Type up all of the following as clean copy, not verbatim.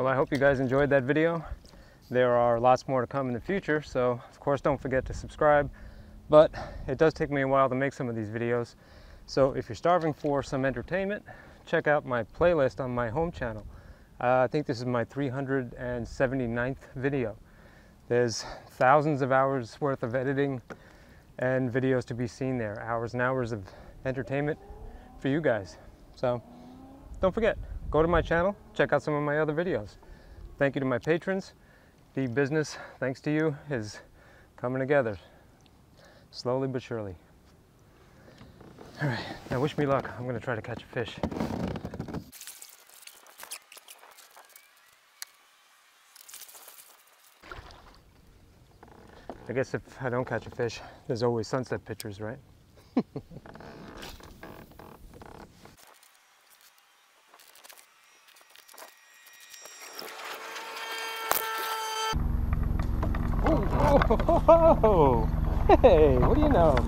Well, I hope you guys enjoyed that video. There are lots more to come in the future, so of course don't forget to subscribe. But it does take me a while to make some of these videos. So if you're starving for some entertainment, check out my playlist on my home channel. I think this is my 379th video. There's thousands of hours worth of editing and videos to be seen there. Hours and hours of entertainment for you guys. So don't forget, go to my channel, check out some of my other videos. Thank you to my patrons. The business, thanks to you, is coming together. Slowly but surely. All right, now wish me luck. I'm gonna try to catch a fish. I guess if I don't catch a fish, there's always sunset pictures, right? Oh, hey, what do you know?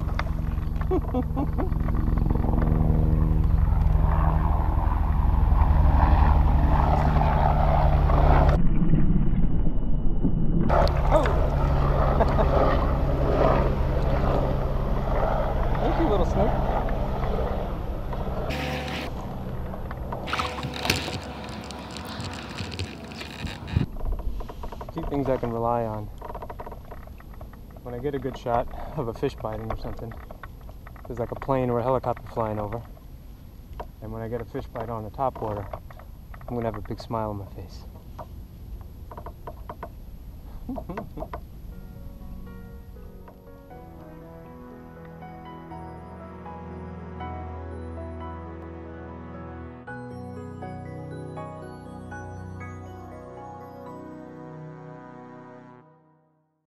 Thank you, little snook. Two things I can rely on when I get a good shot of a fish biting or something. There's like a plane or a helicopter flying over. And when I get a fish bite on the top water, I'm gonna have a big smile on my face.